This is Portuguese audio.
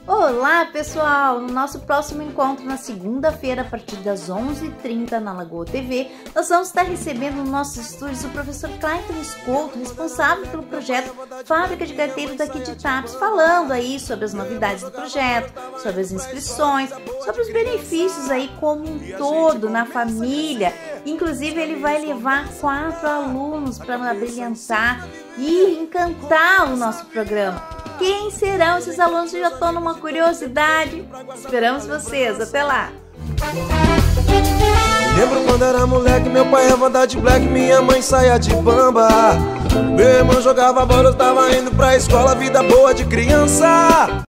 Olá pessoal, no nosso próximo encontro na segunda-feira a partir das 11h30 na Lagoa TV, nós vamos estar recebendo nos nossos estúdios o professor Clayton Escolto, responsável pelo projeto Fábrica de Carteiros daqui de Tapes, falando aí sobre as novidades do projeto, sobre as inscrições, sobre os benefícios aí como um todo na família. Inclusive ele vai levar 4 alunos para brilhantar e encantar o nosso programa. Quem serão esses alunos? Eu já estou numa curiosidade. Esperamos vocês. Até lá! Lembro quando era moleque, meu pai ia andar de black, minha mãe saia de bamba. Meu irmão jogava bola, eu tava indo pra escola, vida boa de criança.